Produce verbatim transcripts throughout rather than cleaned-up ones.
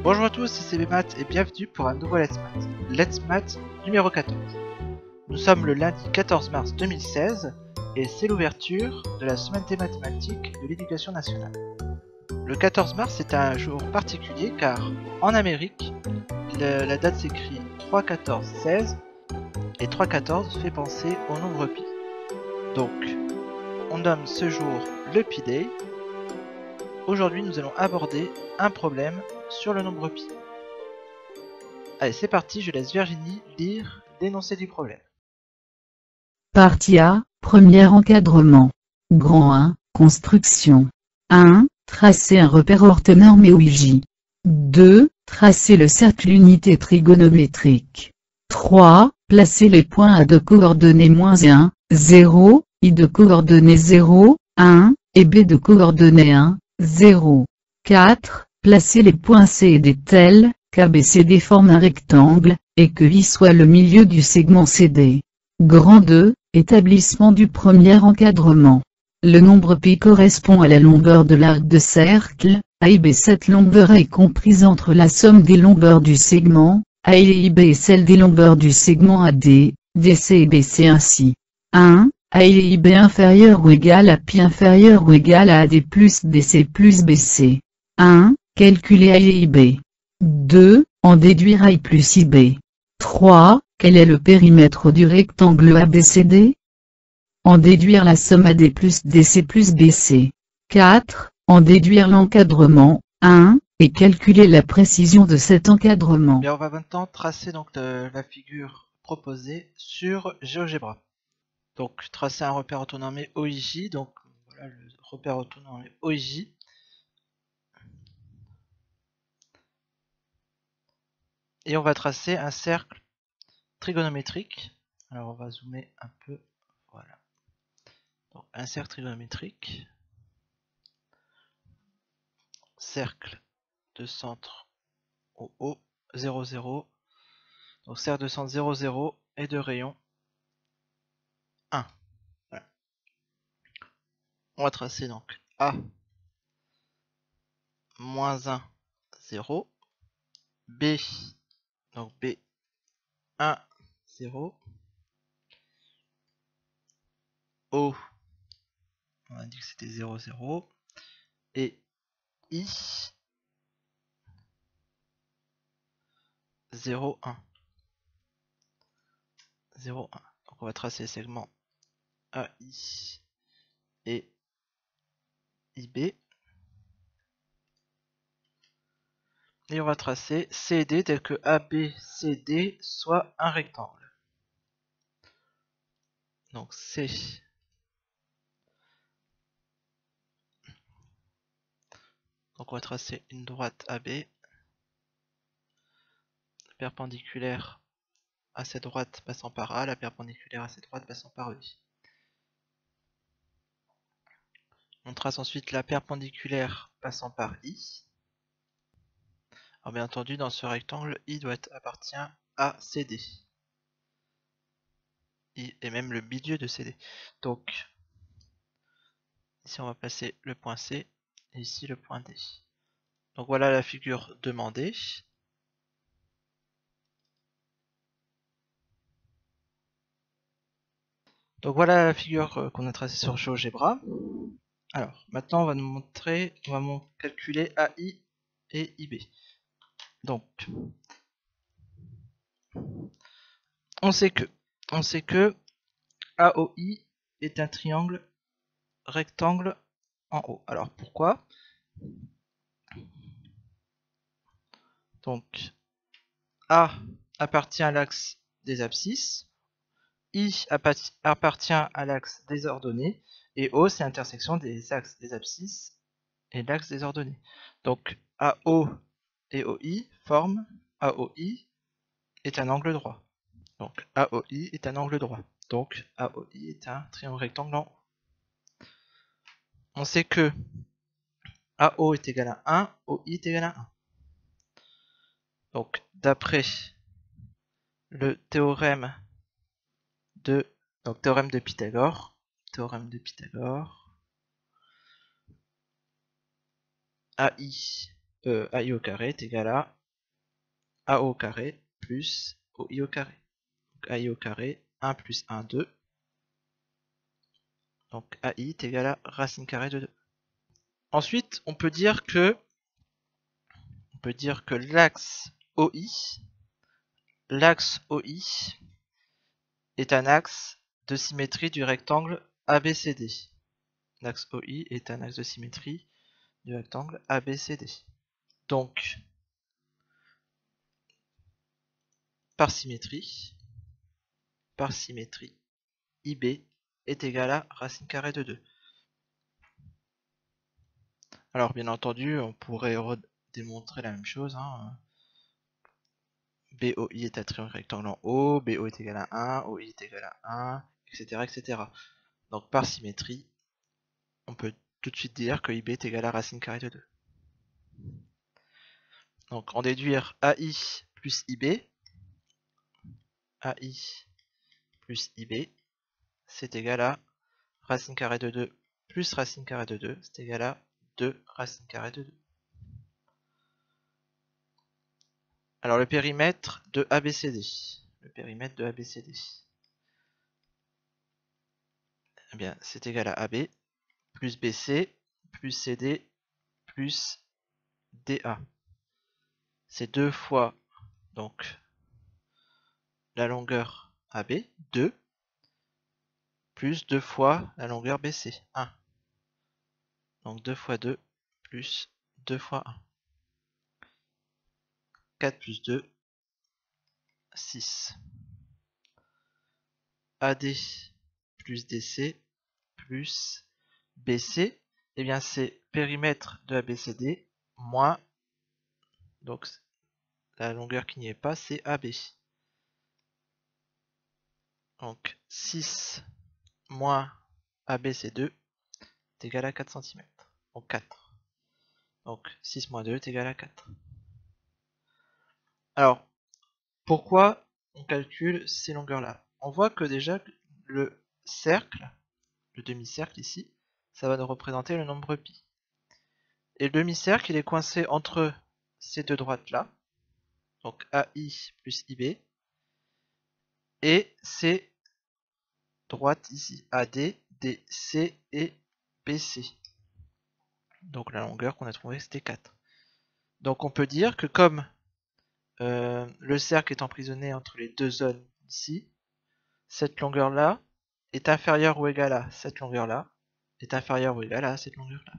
Bonjour à tous, c'est C B Math et bienvenue pour un nouveau Let's Math. Let's Math numéro quatorze. Nous sommes le lundi quatorze mars deux mille seize et c'est l'ouverture de la semaine des mathématiques de l'éducation nationale. Le quatorze mars est un jour particulier car en Amérique, le, la date s'écrit trois quatorze seize et trois quatorze fait penser au nombre pi. Donc, on nomme ce jour le Pi Day. Aujourd'hui, nous allons aborder un problème sur le nombre pi. Allez, c'est parti, je laisse Virginie lire l'énoncé du problème. Partie A, premier encadrement. Grand un, construction. un. Tracer un repère orthonormé O I J. deux. Tracer le cercle unité trigonométrique. trois. Placer les points A de coordonnées moins un, zéro, I de coordonnées zéro, un, et B de coordonnées un, zéro. quatre. Placer les points C et D tels qu'A B C D forment un rectangle, et que I soit le milieu du segment C D. Grand deux. Établissement du premier encadrement. Le nombre pi correspond à la longueur de l'arc de cercle, A I B. Cette longueur est comprise entre la somme des longueurs du segment, A et I B et celle des longueurs du segment A D, D C et B C ainsi. un. A et I B inférieur ou égal à pi inférieur ou égal à A D plus D C plus B C. un. Calculer A et I B. deux. En déduire A I plus I B. trois. Quel est le périmètre du rectangle A B C D? En déduire la somme A D plus D C plus B C. quatre. En déduire l'encadrement, un, et calculer la précision de cet encadrement. Bien, on va maintenant tracer donc le, la figure proposée sur GeoGebra. Donc, tracer un repère orthonormé O I J. Donc, voilà le repère orthonormé O I J. Et on va tracer un cercle trigonométrique. Alors, on va zoomer un peu. Voilà. Donc, un cercle trigonométrique. Cercle de centre au haut, zéro, zéro. Donc, cercle de centre zéro, zéro et de rayon un. Voilà. On va tracer donc A moins un, zéro. B, donc B, un, zéro. O, on a dit que c'était zéro, zéro. Et I, zéro, un. zéro, un. Donc on va tracer les segments A I et I B. Et on va tracer C et D tel que A B C D soit un rectangle. Donc C. Donc on va tracer une droite A B perpendiculaire à cette droite passant par A, la perpendiculaire à cette droite passant par E. On trace ensuite la perpendiculaire passant par I. Alors bien entendu, dans ce rectangle, I doit être appartient à C D. I est même le milieu de C D. Donc, ici on va placer le point C et ici le point D. Donc voilà la figure demandée. Donc voilà la figure qu'on a tracée sur GeoGebra. Alors, maintenant on va nous montrer, on va calculer A I et I B. Donc, on sait que, on sait que A O I est un triangle rectangle en haut. Alors pourquoi? Donc, A appartient à l'axe des abscisses, I appartient à l'axe des ordonnées, et O c'est l'intersection des axes des abscisses et l'axe des ordonnées. Donc A O et O I forment A O I est un angle droit. Donc A O I est un angle droit. Donc A O I est un triangle rectangle en haut. On sait que A O est égal à un, O I est égal à un. Donc d'après le théorème de donc théorème de Pythagore, théorème de Pythagore, A I euh, A I au carré est égal à A O au carré plus O I au carré. Donc A I au carré, un plus un, deux. Donc A I est égal à racine carrée de deux. Ensuite, on peut dire que on peut dire que l'axe O I, l'axe O I est un axe de symétrie du rectangle A B C D. L'axe O I est un axe de symétrie du rectangle A B C D. Donc, par symétrie, par symétrie, I B est égal à racine carrée de deux. Alors, bien entendu, on pourrait démontrer la même chose. Hein. B O I est un triangle rectangle en O, B O est égal à un, O I est égal à un, et cetera, et cetera. Donc, par symétrie, on peut tout de suite dire que I B est égal à racine carrée de deux. Donc, en déduire A I plus I B, A I plus I B, c'est égal à racine carrée de deux plus racine carrée de deux, c'est égal à deux racine carrée de deux. Alors, le périmètre de A B C D, le périmètre de A B C D, eh bien, c'est égal à A B plus B C plus C D plus D A. C'est deux fois donc la longueur A B, deux, plus deux fois la longueur B C, un. Donc deux fois deux plus deux fois un. quatre plus deux, six. A D plus D C plus B C, eh bien c'est périmètre de A B C D moins, donc la longueur qui n'y est pas, c'est A B. Donc six moins A B C deux est égal à quatre centimètres. Donc quatre. Donc six moins deux est égal à quatre. Alors, pourquoi on calcule ces longueurs-là? On voit que déjà le cercle, le demi-cercle ici, ça va nous représenter le nombre pi. Et le demi-cercle, il est coincé entre ces deux droites-là, donc A I plus I B, et ces droites ici, A D, D C et B C. Donc la longueur qu'on a trouvée, c'était quatre. Donc on peut dire que comme euh, le cercle est emprisonné entre les deux zones ici, cette longueur-là est inférieure ou égale à cette longueur-là, est inférieure ou égale à cette longueur-là.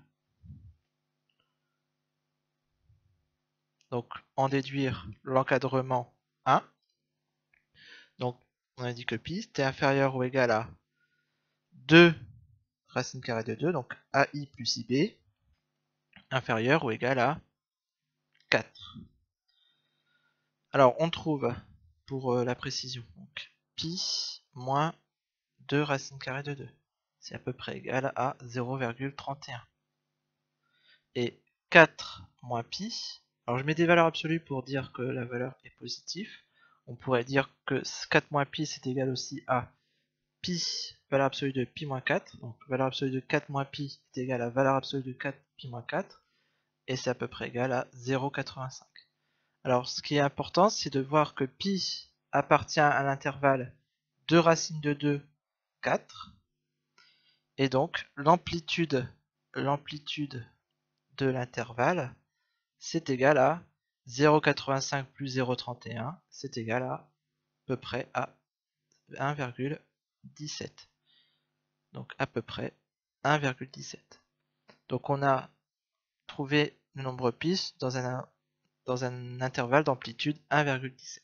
Donc en déduire l'encadrement un. Donc on a dit que pi était inférieur ou égal à deux racine carrée de deux, donc A I plus I B, inférieur ou égal à quatre. Alors on trouve, pour euh, la précision, donc pi moins deux racine carrée de deux. C'est à peu près égal à zéro virgule trente et un. Et quatre moins pi, alors je mets des valeurs absolues pour dire que la valeur est positive. On pourrait dire que quatre moins pi c'est égal aussi à pi, valeur absolue de pi moins quatre. Donc valeur absolue de quatre moins pi est égal à valeur absolue de quatre pi moins quatre. Et c'est à peu près égal à zéro virgule quatre-vingt-cinq. Alors ce qui est important, c'est de voir que pi appartient à l'intervalle deux racines de deux, quatre. Et donc l'amplitude, l'amplitude de l'intervalle, c'est égal à zéro virgule quatre-vingt-cinq plus zéro virgule trente et un, c'est égal à à peu près à un virgule dix-sept. Donc à peu près un virgule dix-sept. Donc on a trouvé le nombre pi dans un, dans un intervalle d'amplitude un virgule dix-sept.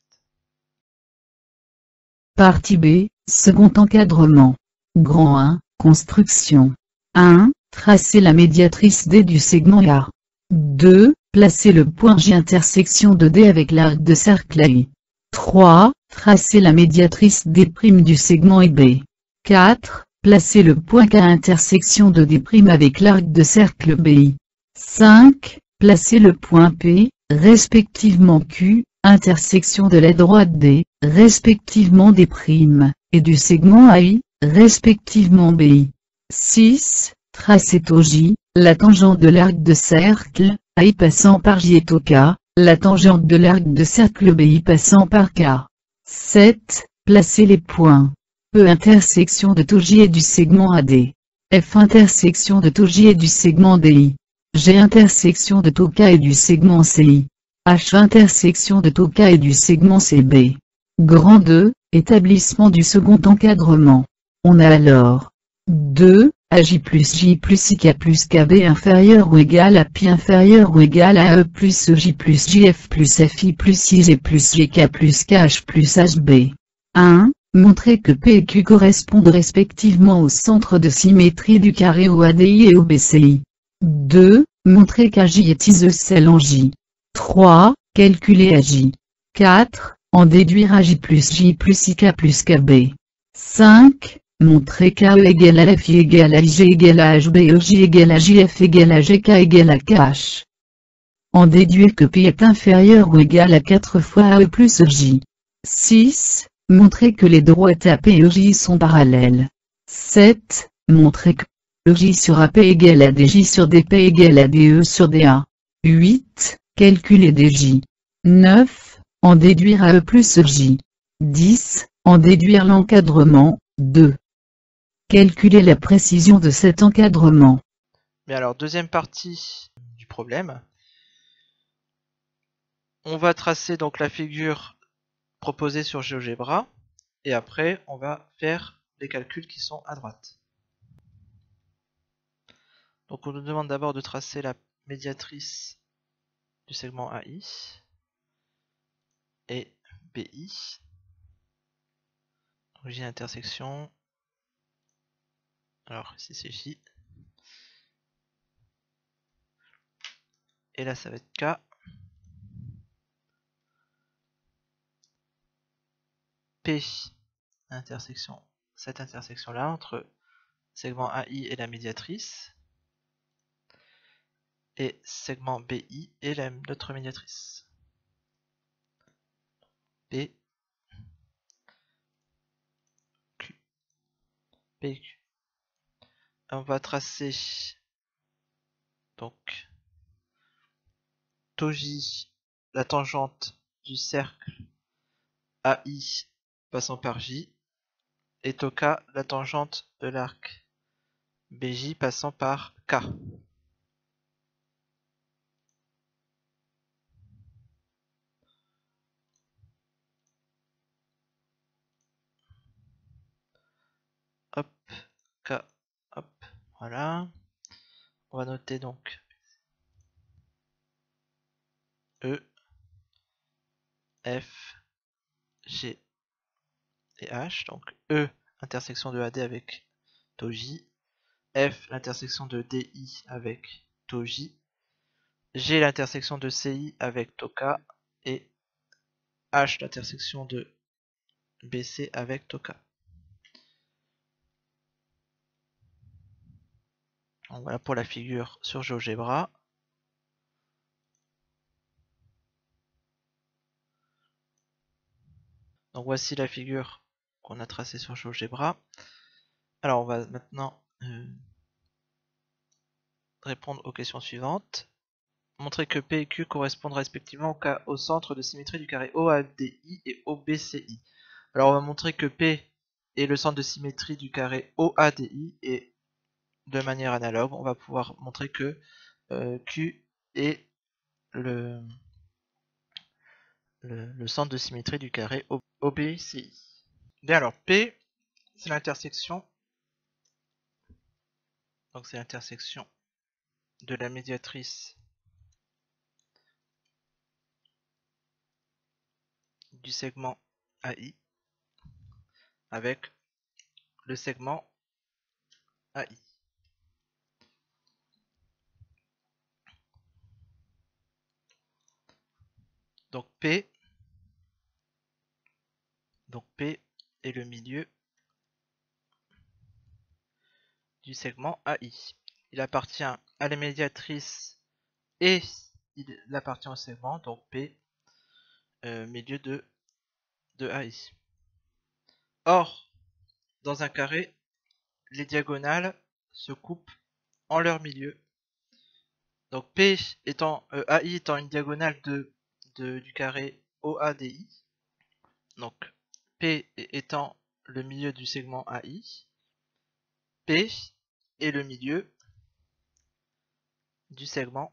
Partie B, second encadrement. Grand un, construction. un. Tracer la médiatrice D du segment A. deux. Placer le point J intersection de D avec l'arc de cercle A I. trois. Tracer la médiatrice D' du segment I B. quatre. Placer le point K intersection de D' avec l'arc de cercle B I. cinq. Placer le point P, respectivement Q, intersection de la droite D, respectivement D', et du segment A I, respectivement B I. six. Tracer T O J, la tangente de l'arc de cercle, A I passant par J est au K, la tangente de l'arc de cercle B I passant par K. sept. Placez les points. E intersection de taux J et du segment A D. F intersection de taux J et du segment D I. G intersection de taux K et du segment C I. H intersection de taux K et du segment C B. Grand deux. Établissement du second encadrement. On a alors deux. A J plus J plus I K plus K B inférieur ou égal à Pi inférieur ou égal à E plus E J plus J F plus F I plus I G plus G K plus K H plus H B. un. Montrer que P et Q correspondent respectivement au centre de symétrie du carré au A D I et au B C I. deux. Montrer qu'A J est isocèle en J. trois. Calculer A J. quatre. En déduire A J plus J plus I K plus K B. cinq. Montrer qu'A E égale à F I égale à I G égale à H B E J égale à J F égale à G K égale à K H. En déduire que P est inférieur ou égal à quatre fois A E plus E J. six. Montrer que les droites A P et E J sont parallèles. sept. Montrer que E J sur A P égale à D J sur D P égale à D E sur D A. huit. Calculer D J. neuf. En déduire A E plus E J. dix. En déduire l'encadrement. deux. Calculer la précision de cet encadrement. Mais alors, deuxième partie du problème. On va tracer donc la figure proposée sur GeoGebra, et après on va faire les calculs qui sont à droite. Donc on nous demande d'abord de tracer la médiatrice du segment A I et B I. Donc j'ai l'intersection. Alors ici c'est J. Et là ça va être K. P, intersection, cette intersection là entre segment A I et la médiatrice. Et segment B I et la, notre médiatrice. P, Q, P, Q. On va tracer donc taux J, la tangente du cercle A I passant par J, et taux K, la tangente de l'arc B J passant par K. Hop, K, hop, voilà. On va noter donc E, F, G et H. Donc E, intersection de A D avec taux J. F, l'intersection de D I avec taux J. G, l'intersection de C I avec taux K. Et H, l'intersection de B C avec taux K. Donc voilà pour la figure sur GeoGebra. Donc voici la figure qu'on a tracée sur GeoGebra. Alors on va maintenant euh, répondre aux questions suivantes. Montrer que P et Q correspondent respectivement au centre de symétrie du carré O A D I et O B C I. Alors on va montrer que P est le centre de symétrie du carré O A D I, et de manière analogue on va pouvoir montrer que euh, Q est le, le, le centre de symétrie du carré O B C I. Bien, alors P c'est l'intersection, donc c'est l'intersection de la médiatrice du segment A I avec le segment A I. Donc P, donc P est le milieu du segment A I. Il appartient à la médiatrice et il appartient au segment, donc P, euh, milieu de, de A I. Or, dans un carré, les diagonales se coupent en leur milieu Donc P étant euh, A I étant une diagonale de, de du carré O A D I. Donc P étant le milieu du segment A I, P est le milieu du segment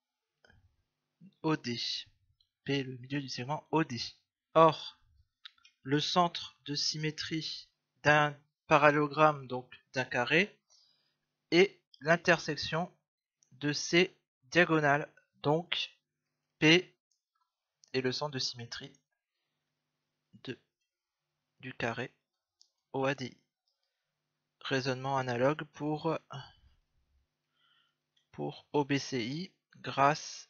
O D. P est le milieu du segment O D. Or, le centre de symétrie d'un parallélogramme, donc d'un carré, est l'intersection de ces diagonales. Donc P est le centre de symétrie de, du carré O A D I. Raisonnement analogue pour, pour O B C I grâce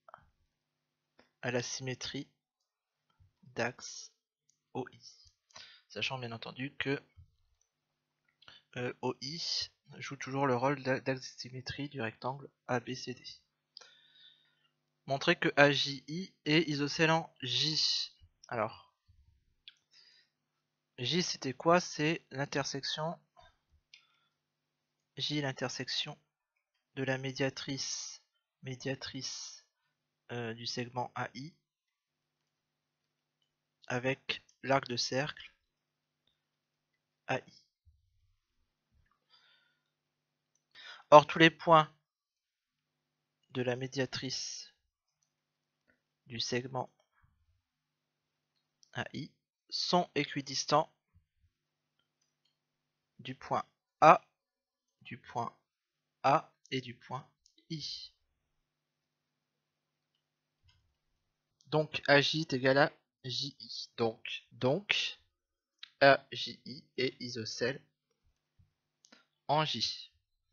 à la symétrie d'axe O I. Sachant bien entendu que euh, O I joue toujours le rôle d'axe de symétrie du rectangle A B C D. Montrer que A J I est isocèle en J. Alors, J c'était quoi? C'est l'intersection J l'intersection de la médiatrice médiatrice euh, du segment A I avec l'arc de cercle A I. Or tous les points de la médiatrice du segment A I sont équidistants du point A, du point A et du point I. Donc A J est égal à J I. Donc, donc A J I est isocèle en J.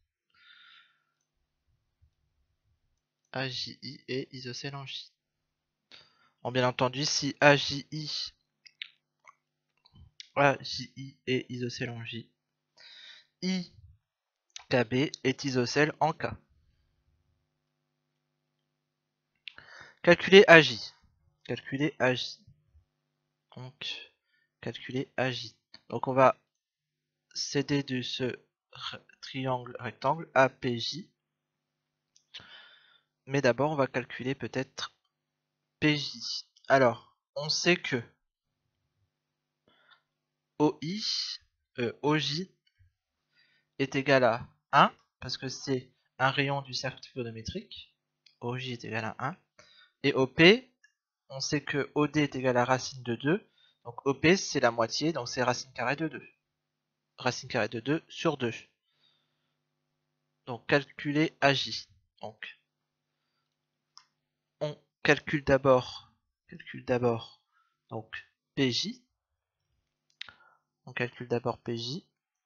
A J I est isocèle en J. Bon, bien entendu, si A J I A J I est isocèle en J, I K B est isocèle en K. Calculer A J. Calculer A J. Donc, calculer A J. Donc, on va s'aider de ce triangle rectangle A P J. Mais d'abord, on va calculer peut-être P J. Alors, on sait que O I, euh, O J est égal à un, parce que c'est un rayon du cercle trigonométrique. O J est égal à un. Et O P, on sait que O D est égal à racine de deux. Donc O P, c'est la moitié, donc c'est racine carrée de deux. Racine carrée de deux sur deux. Donc calculer A J. Donc, on calcule d'abord, calcule d'abord, donc P J. On calcule d'abord P J.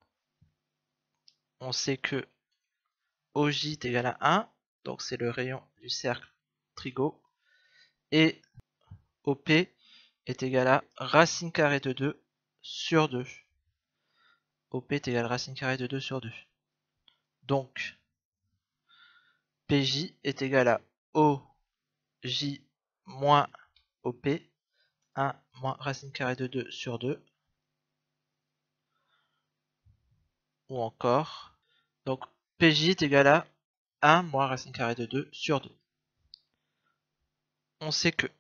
On sait que O J est égal à un, donc c'est le rayon du cercle trigo. Et O P est égal à racine carrée de deux sur deux. O P est égal à racine carrée de deux sur deux. Donc, P J est égal à O J moins O P, un moins racine carrée de deux sur deux. Ou encore, donc P J est égal à un moins racine carrée de deux sur deux. On sait que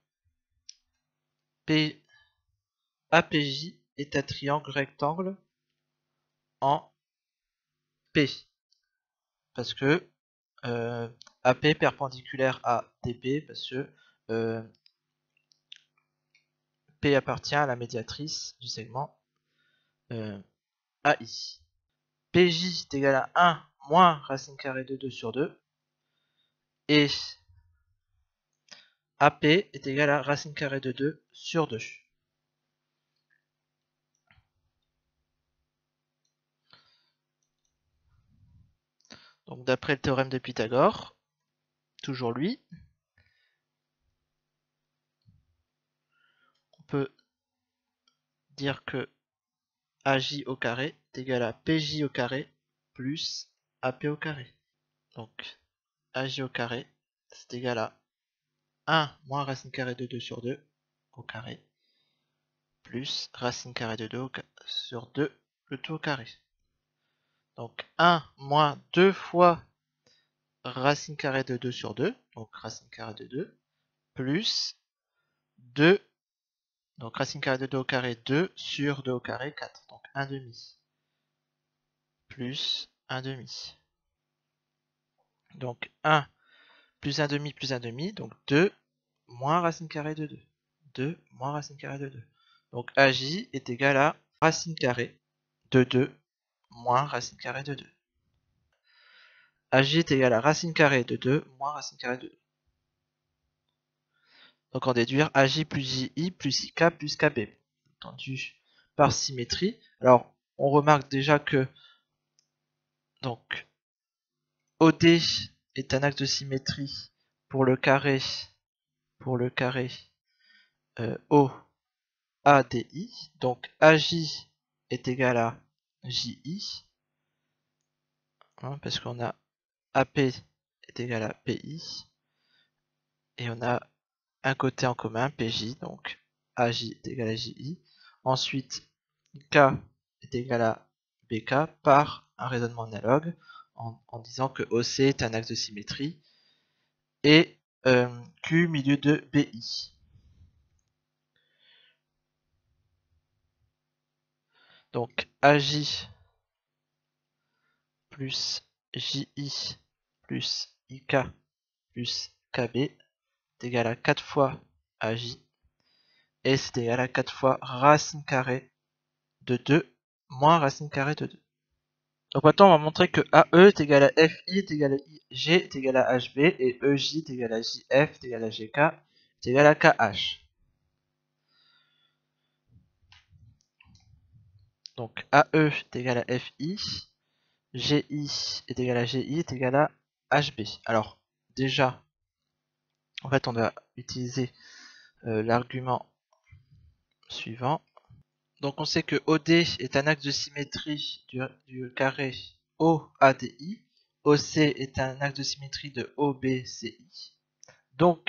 P A P J est un triangle rectangle en P. Parce que euh, A P perpendiculaire à T P, parce que euh, P appartient à la médiatrice du segment euh, A I. P J est égal à un moins racine carrée de deux sur deux. Et A P est égal à racine carrée de deux sur deux. Donc d'après le théorème de Pythagore, toujours lui, on peut dire que A J au carré est égal à P J au carré plus A P au carré. Donc A J au carré, c'est égal à un moins racine carrée de deux sur deux au carré plus racine carrée de deux sur deux le tout au carré. Donc un moins deux fois racine carrée de deux sur deux, donc racine carrée de deux, plus deux, donc racine carrée de deux au carré, deux sur deux au carré, quatre, donc un demi, plus un demi. Donc un plus un demi plus un demi, donc deux moins racine carrée de deux. deux moins racine carrée de deux. Donc A J est égal à racine carrée de deux moins racine carrée de deux. A J est égal à racine carrée de deux moins racine carrée de deux. Donc en déduire A J plus J I plus I K plus K B. Entendu par symétrie. Alors on remarque déjà que donc O D est un axe de symétrie pour le carré pour le carré euh, O A D I. Donc A J est égal à J I. Hein, parce qu'on a A P est égal à P I. Et on a un côté en commun, P J, donc A J est égal à J I. Ensuite, K est égal à B K par un raisonnement analogue en, en disant que O C est un axe de symétrie et euh, Q milieu de B I. Donc A J plus J I plus I K plus K B est égal à quatre fois A J et c'est égal à quatre fois racine carrée de deux moins racine carrée de deux. Donc maintenant on va montrer que A E est égal à F I est égal à I G est égal à H B et E J est égal à J F est égal à G K est égal à K H. Donc A E est égal à F I, G I est égal à G I est égal à H B. Alors déjà, en fait on va utiliser euh, l'argument suivant. Donc on sait que O D est un axe de symétrie du, du carré O A D I. O C est un axe de symétrie de O B C I. Donc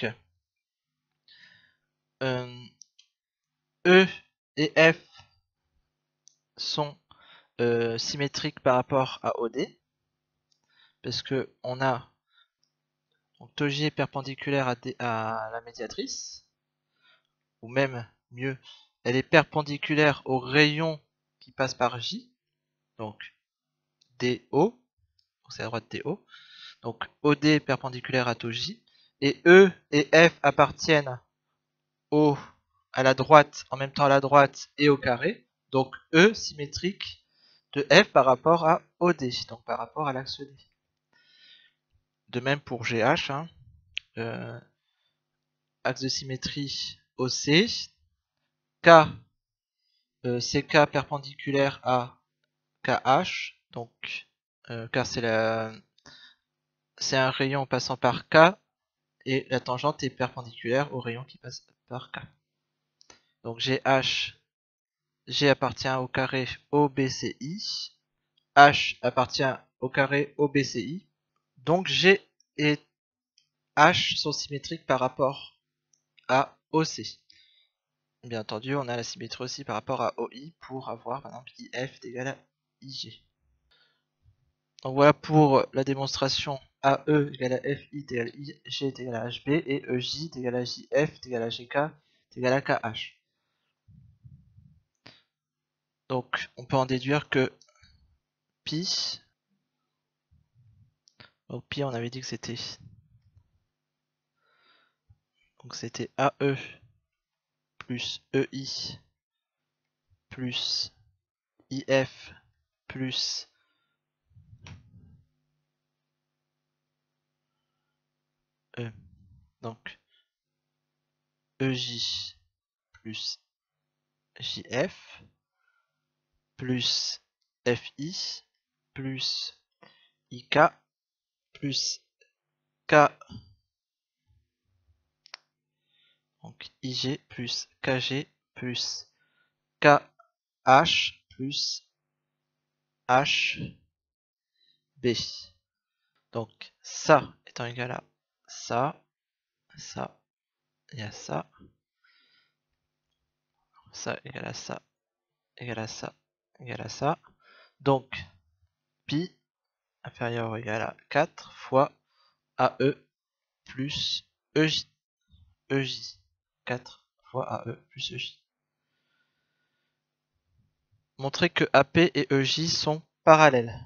euh, E et F sont euh, symétriques par rapport à O D. Parce que on a donc T J est perpendiculaire à, D, à la médiatrice. Ou même mieux, elle est perpendiculaire au rayon qui passe par J. Donc D O. C'est à droite D O. Donc O D est perpendiculaire à T J. Et E et F appartiennent au, à la droite, en même temps à la droite et au carré. Donc E symétrique de F par rapport à O D, donc par rapport à l'axe D. De même pour G H, hein, euh, axe de symétrie O C, K, euh, C K perpendiculaire à K H, donc euh, car c'est la, c'est un rayon passant par K et la tangente est perpendiculaire au rayon qui passe par K. Donc G H, G appartient au carré O B C I, H appartient au carré O B C I, donc G et H sont symétriques par rapport à O C. Bien entendu, on a la symétrie aussi par rapport à O I pour avoir par exemple I F est égal à I G. Donc voilà pour la démonstration A E égale à F I est égal à I G est égal à H B et E J est égal à J F est égal à G K est égal à K H. Donc on peut en déduire que pi, donc pi on avait dit que c'était donc c'était A E plus E I plus I F plus E. Donc E J plus J F plus F I plus I K plus K, donc I G plus K G plus K H plus H B. Donc ça étant égal à ça, ça et à ça, ça égal à ça, égal à ça, égal à ça. Donc pi inférieur ou égal à quatre fois A E plus E J. E J. quatre fois A E plus E J. Montrer que A P et E J sont parallèles.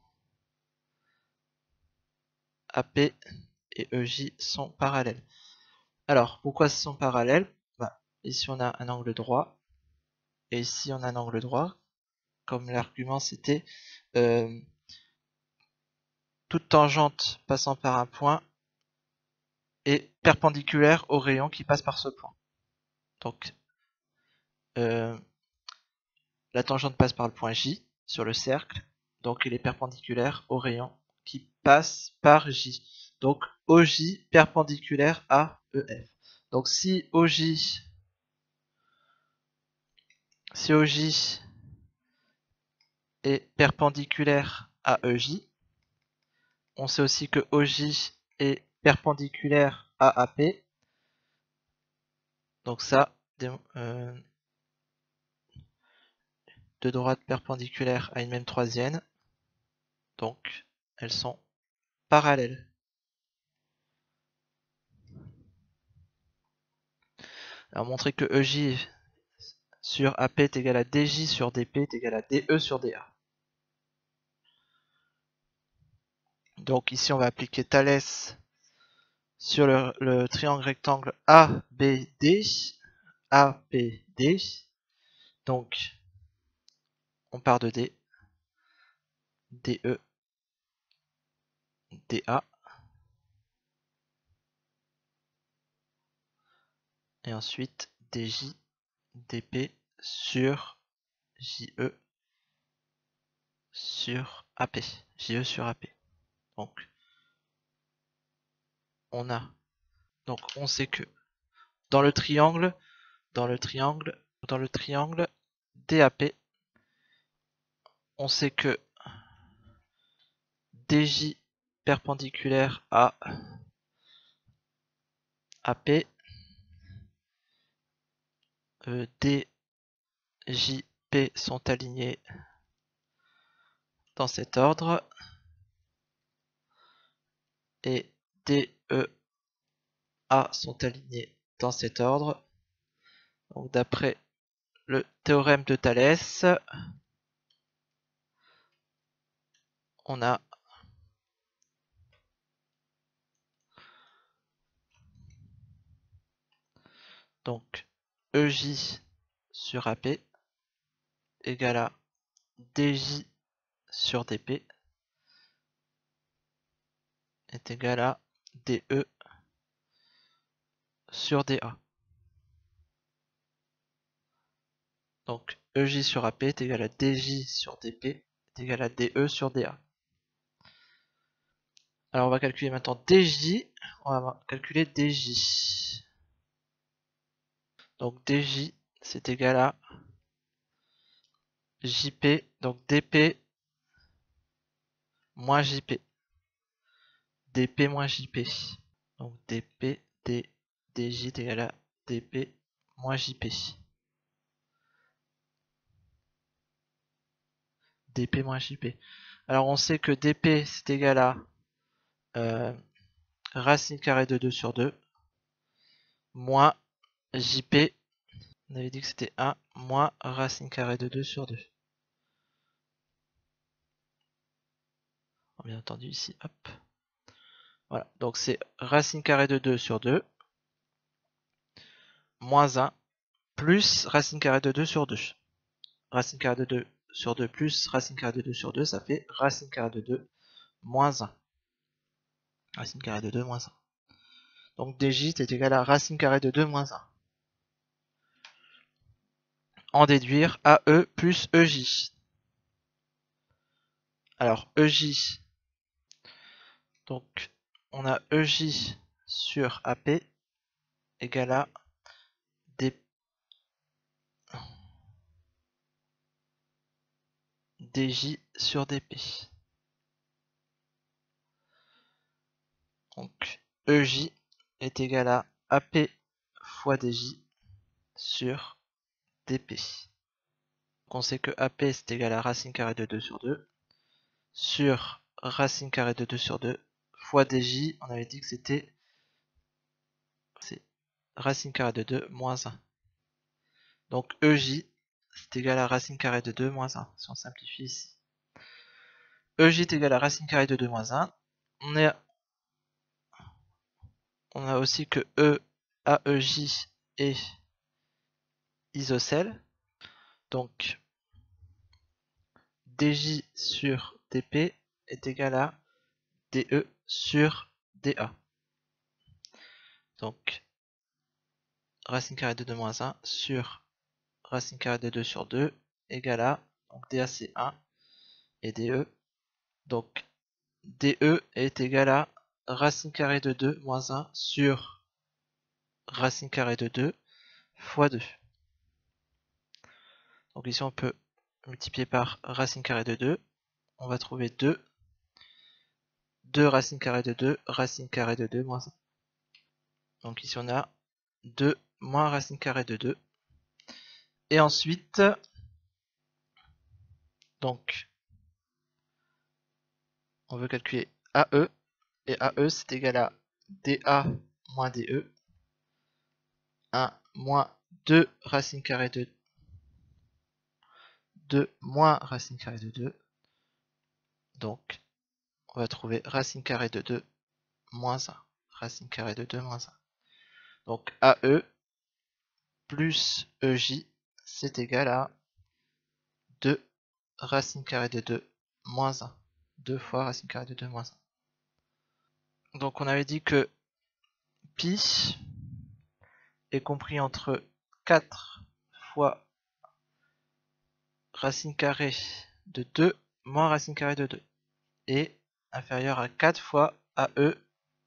A P et E J sont parallèles. Alors, pourquoi ils sont parallèles? Bah, ici on a un angle droit, et ici on a un angle droit. Comme l'argument c'était euh, toute tangente passant par un point est perpendiculaire au rayon qui passe par ce point. Donc, euh, la tangente passe par le point J sur le cercle, donc il est perpendiculaire au rayon qui passe par J. Donc O J perpendiculaire à E F. Donc si O J, si O J est perpendiculaire à E J, on sait aussi que O J est perpendiculaire à A P. Donc ça, euh, deux droites perpendiculaires à une même troisième. Donc elles sont parallèles. Alors montrer que E J sur A P est égal à D J sur D P est égal à D E sur D A. Donc ici on va appliquer Thalès sur le, le triangle rectangle A B D. A B D. Donc on part de D. D E. D A. Et ensuite D J. D P sur J E sur A P. J E sur A P. Donc on a, donc on sait que dans le triangle, dans le triangle, dans le triangle D A P, on sait que D J perpendiculaire à A P, euh, D J P sont alignés dans cet ordre et D E A sont alignés dans cet ordre. Donc d'après le théorème de Thalès, on a donc E J sur A P égale à D J sur D P est égal à D E sur D A. Donc E J sur A P est égal à D J sur D P est égal à D E sur D A. Alors on va calculer maintenant D J, on va calculer D J. Donc D J c'est égal à J P, donc D P moins J P. D P moins J P. Donc D P, D, DJ est égal à D P moins J P. D P moins J P. Alors on sait que D P c'est égal à euh, racine carrée de deux sur deux moins J P. On avait dit que c'était un moins racine carrée de deux sur deux. Bien entendu ici, hop. Voilà, donc c'est racine carrée de deux sur deux moins un plus racine carrée de deux sur deux. Racine carrée de deux sur deux plus racine carrée de deux sur deux, ça fait racine carrée de deux moins un. Racine carrée de deux moins un. Donc D J est égal à racine carrée de deux moins un. En déduire A E plus E J. Alors E J, donc on a E J sur A P égale à D... DJ sur D P. Donc E J est égal à A P fois D J sur D P. Donc on sait que A P c'est égal à racine carrée de deux sur deux sur racine carrée de deux sur deux fois dj, on avait dit que c'était racine carrée de deux moins un. Donc ej c'est égal à racine carrée de deux moins un, si on simplifie ici. Ej est égal à racine carrée de deux moins un. On, est, on a aussi que E, aej est isocèle. Donc dj sur dp est égal à de sur da. Donc racine carrée de deux moins un sur racine carrée de deux sur deux égale à, donc da c'est un et de, donc de est égal à racine carrée de deux moins un sur racine carrée de deux fois deux. Donc ici on peut multiplier par racine carrée de deux, on va trouver deux, deux racine carrée de deux, racine carrée de deux moins un. Donc ici on a deux moins racine carrée de deux. Et ensuite, donc, on veut calculer A E, et A E c'est égal à dA moins de, un moins deux racine carrée de deux moins racine carrée de deux. Donc, on va trouver racine carrée de deux moins un, racine carrée de deux moins un. Donc A E plus E J, c'est égal à deux racine carrée de deux moins un. deux fois racine carrée de deux moins un. Donc on avait dit que pi est compris entre quatre fois racine carrée de deux moins racine carrée de deux et inférieur à quatre fois A E,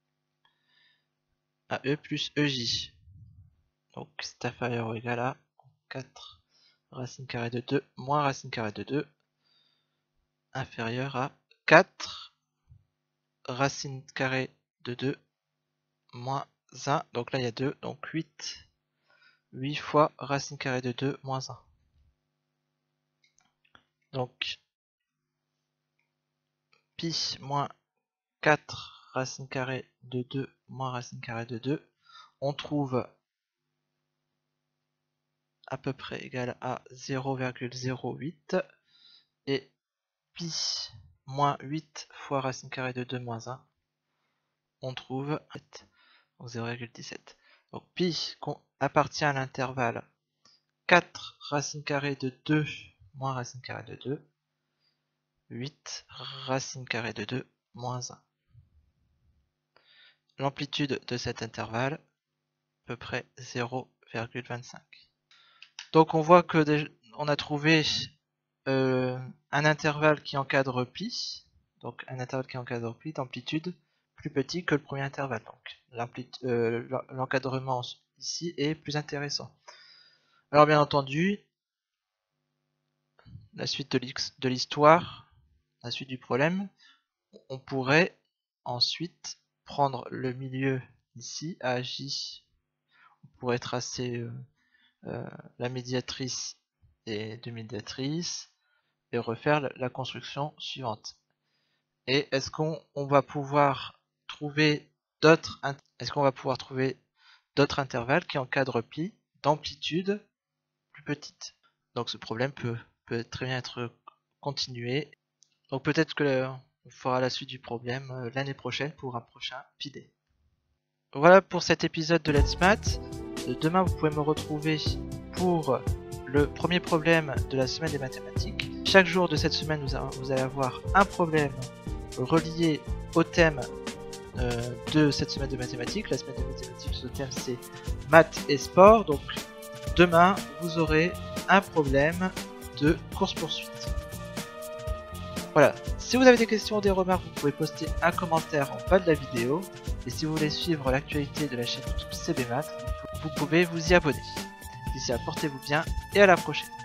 A E plus E J. Donc c'est inférieur ou égal à quatre racine carrée de deux moins racine carrée de deux inférieur à quatre racine carrée de deux moins un. Donc là il y a deux, donc huit. huit fois racine carrée de deux moins un. Donc pi moins quatre racine carrée de deux moins racine carrée de deux, on trouve à peu près égal à zéro virgule zéro huit, et pi moins huit fois racine carrée de deux moins un, on trouve zéro virgule dix-sept. Donc pi appartient à l'intervalle quatre racine carrée de deux moins racine carrée de deux, huit racine carrée de deux moins un. L'amplitude de cet intervalle, à peu près zéro virgule vingt-cinq. Donc on voit que on a trouvé euh, un intervalle qui encadre pi, donc un intervalle qui encadre pi d'amplitude plus petit que le premier intervalle. Donc euh, l'encadrement ici est plus intéressant. Alors bien entendu, la suite de l'histoire, la suite du problème, on pourrait ensuite prendre le milieu ici, A J, on pourrait tracer euh, euh, la médiatrice et deux médiatrices et refaire la, la construction suivante. Et est-ce qu'on on va pouvoir trouver d'autres est-ce qu'on va pouvoir trouver d'autres intervalles qui encadrent pi d'amplitude plus petite? Donc ce problème peut, peut très bien être continué. Donc peut-être que le, on fera la suite du problème euh, l'année prochaine pour un prochain P I D. Voilà pour cet épisode de Let's Math. Demain vous pouvez me retrouver pour le premier problème de la semaine des mathématiques. Chaque jour de cette semaine vous, a, vous allez avoir un problème relié au thème euh, de cette semaine de mathématiques. La semaine de mathématiques, le thème c'est maths et sport. Donc demain vous aurez un problème de course-poursuite. Voilà, si vous avez des questions ou des remarques, vous pouvez poster un commentaire en bas de la vidéo. Et si vous voulez suivre l'actualité de la chaîne YouTube C B Math, vous pouvez vous y abonner. D'ici là, portez-vous bien et à la prochaine.